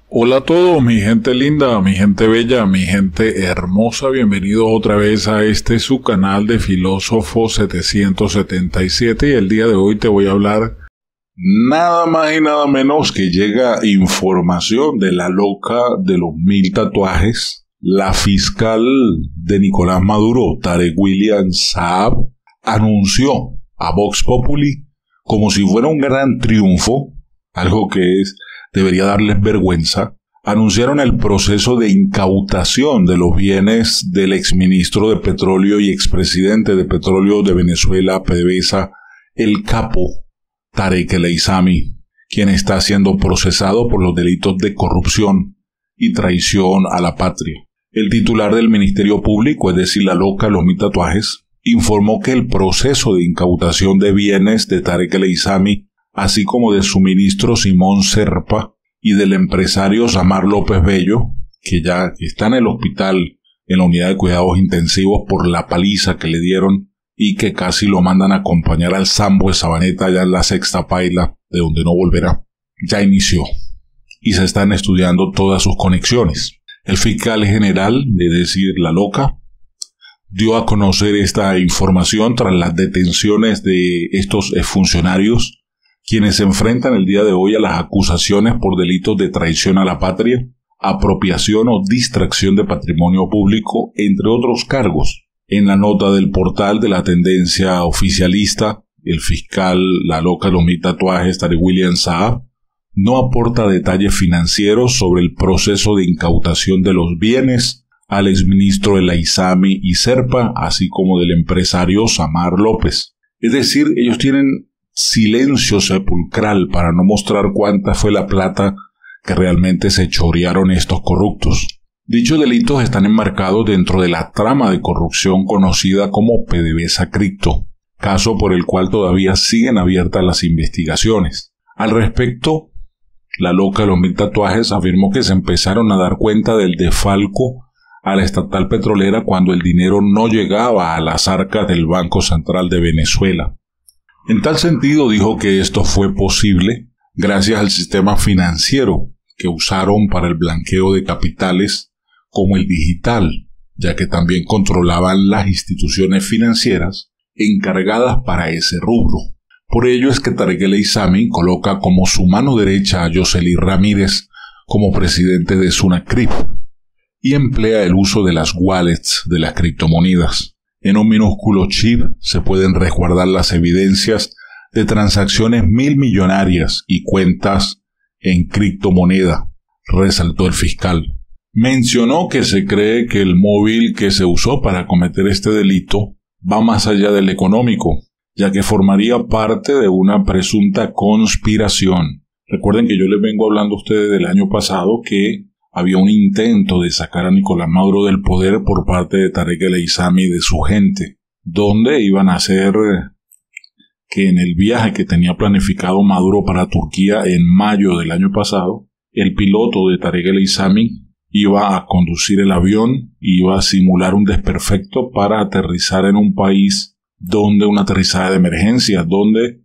Hola a todos, mi gente linda, mi gente bella, mi gente hermosa, bienvenidos otra vez a su canal de Filósofo 777 y el día de hoy te voy a hablar nada más y nada menos que llega información de la loca de los 1000 tatuajes. La fiscal de Nicolás Maduro, Tarek William Saab, anunció a Vox Populi como si fuera un gran triunfo, algo que debería darles vergüenza. Anunciaron el proceso de incautación de los bienes del exministro de Petróleo y expresidente de Petróleo de Venezuela, PDVSA, el capo Tarek El Aissami, quien está siendo procesado por los delitos de corrupción y traición a la patria. El titular del Ministerio Público, es decir, la loca de los 1000 tatuajes, informó que el proceso de incautación de bienes de Tarek El Aissami, así como de su ministro Simón Serpa y del empresario Samar López Bello, que ya está en el hospital en la unidad de cuidados intensivos por la paliza que le dieron y que casi lo mandan a acompañar al Sambo de Sabaneta allá en la sexta paila, de donde no volverá, ya inició y se están estudiando todas sus conexiones. El fiscal general, es decir, la loca, dio a conocer esta información tras las detenciones de estos funcionarios, quienes se enfrentan el día de hoy a las acusaciones por delitos de traición a la patria, apropiación o distracción de patrimonio público, entre otros cargos. En la nota del portal de la tendencia oficialista, el fiscal, la loca de los 1000 tatuajes, Tarek William Saab, no aporta detalles financieros sobre el proceso de incautación de los bienes al exministro El Aissami y Serpa, así como del empresario Samar López. Es decir, ellos tienen silencio sepulcral para no mostrar cuánta fue la plata que realmente se chorearon estos corruptos. Dichos delitos están enmarcados dentro de la trama de corrupción conocida como PDVSA Cripto, caso por el cual todavía siguen abiertas las investigaciones. Al respecto, la loca de los 1000 tatuajes afirmó que se empezaron a dar cuenta del desfalco a la estatal petrolera cuando el dinero no llegaba a las arcas del Banco Central de Venezuela. En tal sentido, dijo que esto fue posible gracias al sistema financiero que usaron para el blanqueo de capitales como el digital, ya que también controlaban las instituciones financieras encargadas para ese rubro. Por ello es que Tarek El Aissami coloca como su mano derecha a Yoseli Ramírez como presidente de Sunacrip y emplea el uso de las wallets de las criptomonedas. En un minúsculo chip se pueden resguardar las evidencias de transacciones millonarias y cuentas en criptomoneda, resaltó el fiscal. Mencionó que se cree que el móvil que se usó para cometer este delito va más allá del económico, ya que formaría parte de una presunta conspiración. Recuerden que yo les vengo hablando a ustedes del año pasado que había un intento de sacar a Nicolás Maduro del poder por parte de Tarek El Aissami y de su gente, donde iban a hacer que en el viaje que tenía planificado Maduro para Turquía en mayo del año pasado, el piloto de Tarek El Aissami iba a conducir el avión, iba a simular un desperfecto para aterrizar en un país donde una aterrizaje de emergencia, donde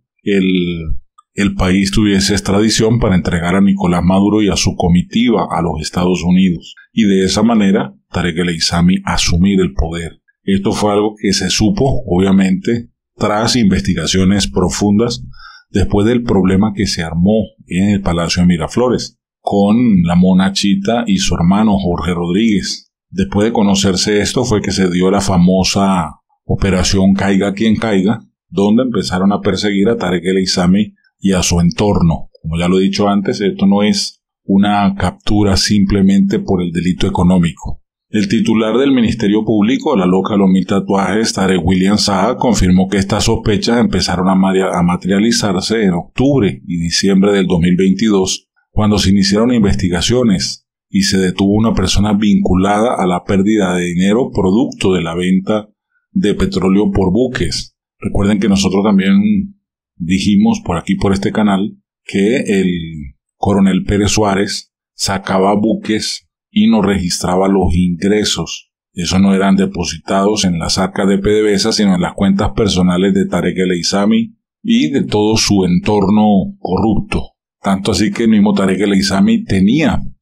el país tuviese extradición para entregar a Nicolás Maduro y a su comitiva a los Estados Unidos, y de esa manera Tarek El Aissami asumir el poder. Esto fue algo que se supo, obviamente, tras investigaciones profundas después del problema que se armó en el Palacio de Miraflores con la Mona Chita y su hermano Jorge Rodríguez. Después de conocerse esto fue que se dio la famosa Operación Caiga Quien Caiga, donde empezaron a perseguir a Tarek El Aissami y a su entorno. Como ya lo he dicho antes, esto no es una captura simplemente por el delito económico. El titular del Ministerio Público, la loca de los 1000 tatuajes, Tarek William Saab, confirmó que estas sospechas empezaron a materializarse en octubre y diciembre del 2022, cuando se iniciaron investigaciones y se detuvo una persona vinculada a la pérdida de dinero producto de la venta de petróleo por buques. Recuerden que nosotros también dijimos por aquí, por este canal, que el coronel Pérez Suárez sacaba buques y no registraba los ingresos. Esos no eran depositados en las arcas de PDVSA, sino en las cuentas personales de Tarek El Aissami y de todo su entorno corrupto. Tanto así que el mismo Tarek El Aissami tenía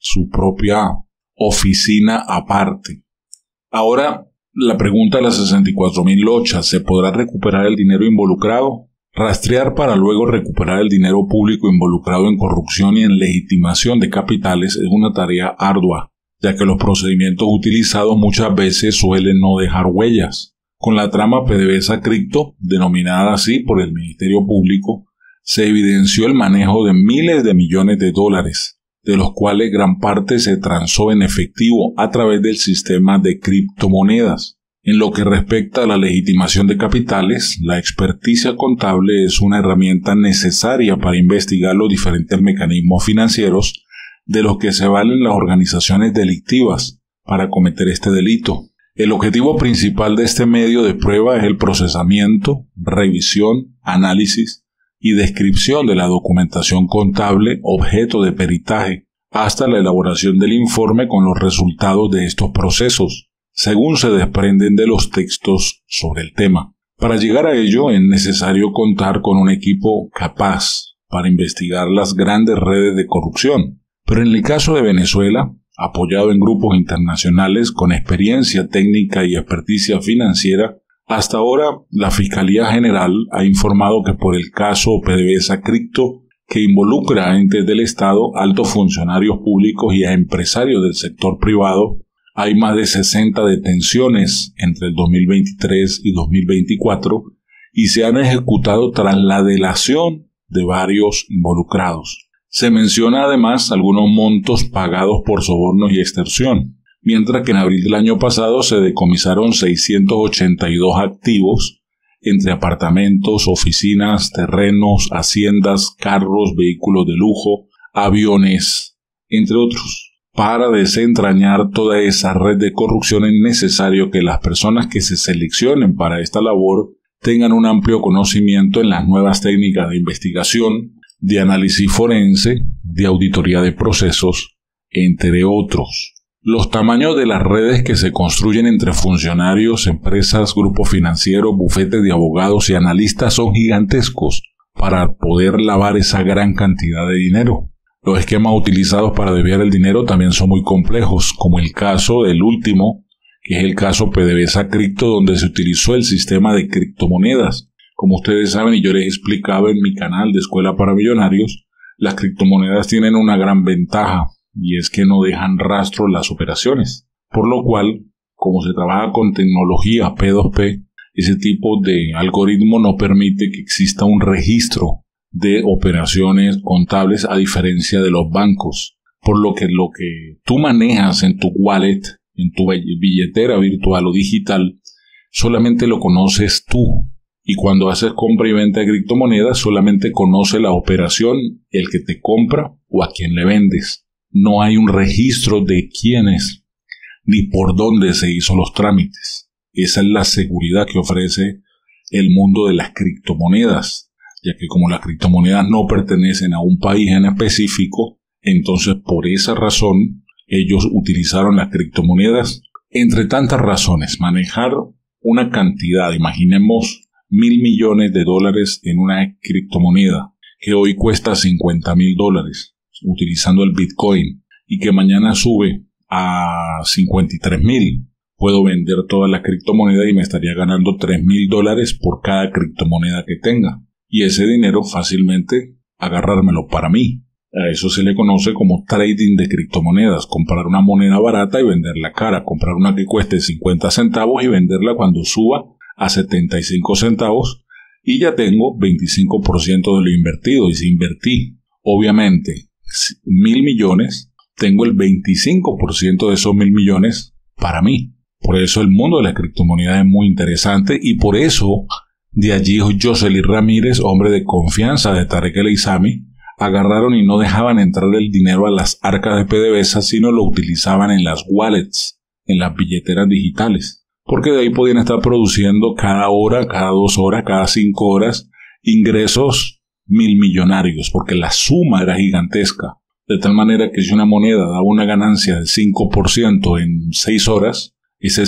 su propia oficina aparte. Ahora, la pregunta de las 64.000 lochas: ¿se podrá recuperar el dinero involucrado? Rastrear para luego recuperar el dinero público involucrado en corrupción y en legitimación de capitales es una tarea ardua, ya que los procedimientos utilizados muchas veces suelen no dejar huellas. Con la trama PDVSA Cripto, denominada así por el Ministerio Público, se evidenció el manejo de miles de millones de dólares, de los cuales gran parte se transó en efectivo a través del sistema de criptomonedas. En lo que respecta a la legitimación de capitales, la experticia contable es una herramienta necesaria para investigar los diferentes mecanismos financieros de los que se valen las organizaciones delictivas para cometer este delito. El objetivo principal de este medio de prueba es el procesamiento, revisión, análisis y descripción de la documentación contable objeto de peritaje, hasta la elaboración del informe con los resultados de estos procesos, según se desprenden de los textos sobre el tema. Para llegar a ello es necesario contar con un equipo capaz para investigar las grandes redes de corrupción. Pero en el caso de Venezuela, apoyado en grupos internacionales con experiencia técnica y experticia financiera, hasta ahora la Fiscalía General ha informado que por el caso PDVSA Cripto, que involucra a entes del Estado, altos funcionarios públicos y a empresarios del sector privado, hay más de 60 detenciones entre el 2023 y 2024 y se han ejecutado tras la delación de varios involucrados. Se menciona además algunos montos pagados por sobornos y extorsión, mientras que en abril del año pasado se decomisaron 682 activos entre apartamentos, oficinas, terrenos, haciendas, carros, vehículos de lujo, aviones, entre otros. Para desentrañar toda esa red de corrupción es necesario que las personas que se seleccionen para esta labor tengan un amplio conocimiento en las nuevas técnicas de investigación, de análisis forense, de auditoría de procesos, entre otros. Los tamaños de las redes que se construyen entre funcionarios, empresas, grupos financieros, bufetes de abogados y analistas son gigantescos para poder lavar esa gran cantidad de dinero. Los esquemas utilizados para desviar el dinero también son muy complejos, como el caso del último, que es el caso PDVSA Cripto, donde se utilizó el sistema de criptomonedas. Como ustedes saben y yo les he explicado en mi canal de Escuela para Millonarios, las criptomonedas tienen una gran ventaja, y es que no dejan rastro las operaciones. Por lo cual, como se trabaja con tecnología P2P, ese tipo de algoritmo no permite que exista un registro de operaciones contables a diferencia de los bancos, por lo que tú manejas en tu wallet, en tu billetera virtual o digital, solamente lo conoces tú, y cuando haces compra y venta de criptomonedas solamente conoce la operación el que te compra o a quien le vendes. No hay un registro de quiénes ni por dónde se hizo los trámites. Esa es la seguridad que ofrece el mundo de las criptomonedas, ya que como las criptomonedas no pertenecen a un país en específico, entonces por esa razón ellos utilizaron las criptomonedas, entre tantas razones. Manejar una cantidad, imaginemos $1.000 millones en una criptomoneda que hoy cuesta $50.000 utilizando el Bitcoin y que mañana sube a 53.000. Puedo vender toda la criptomoneda y me estaría ganando $3.000 por cada criptomoneda que tenga. Y ese dinero fácilmente agarrármelo para mí. A eso se le conoce como trading de criptomonedas. Comprar una moneda barata y venderla cara. Comprar una que cueste 50 centavos y venderla cuando suba a 75 centavos. Y ya tengo 25% de lo invertido. Y si invertí, obviamente, 1.000 millones, tengo el 25% de esos 1.000 millones para mí. Por eso el mundo de la criptomoneda es muy interesante y por eso de allí Jocelyn Ramírez, hombre de confianza de Tarek El Aissami, agarraron y no dejaban entrar el dinero a las arcas de PDVSA, sino lo utilizaban en las wallets, en las billeteras digitales, porque de ahí podían estar produciendo cada hora, cada 2 horas, cada 5 horas ingresos millonarios, porque la suma era gigantesca, de tal manera que si una moneda daba una ganancia del 5% en 6 horas, ese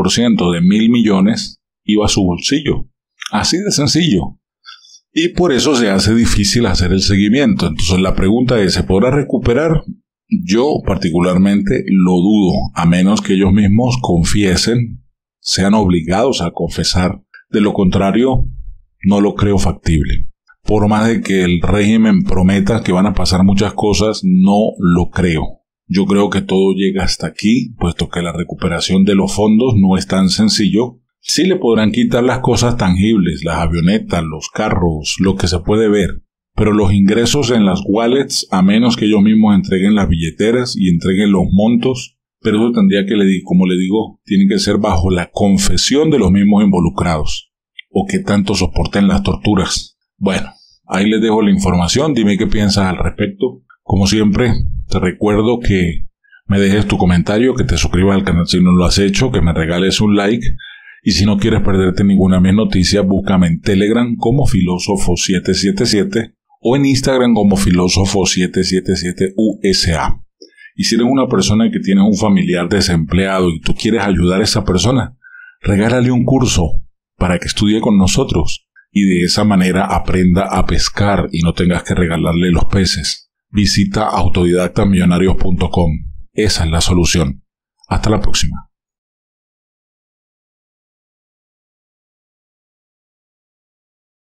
5% de 1.000 millones iba a su bolsillo. Así de sencillo. Y por eso se hace difícil hacer el seguimiento. Entonces la pregunta es, ¿se podrá recuperar? Yo particularmente lo dudo, a menos que ellos mismos confiesen, sean obligados a confesar. De lo contrario, no lo creo factible. Por más de que el régimen prometa que van a pasar muchas cosas, no lo creo. Yo creo que todo llega hasta aquí, puesto que la recuperación de los fondos no es tan sencillo. Sí le podrán quitar las cosas tangibles, las avionetas, los carros, lo que se puede ver. Pero los ingresos en las wallets, a menos que ellos mismos entreguen las billeteras y entreguen los montos, pero eso tendría que, como le digo, tiene que ser bajo la confesión de los mismos involucrados. O que tanto soporten las torturas. Bueno, ahí les dejo la información, dime qué piensas al respecto. Como siempre, te recuerdo que me dejes tu comentario, que te suscribas al canal si no lo has hecho, que me regales un like. Y si no quieres perderte ninguna de mis noticias, búscame en Telegram como Filósofo777 o en Instagram como Filósofo777USA. Y si eres una persona que tiene un familiar desempleado y tú quieres ayudar a esa persona, regálale un curso para que estudie con nosotros y de esa manera aprenda a pescar y no tengas que regalarle los peces. Visita autodidactamillonarios.com. Esa es la solución. Hasta la próxima.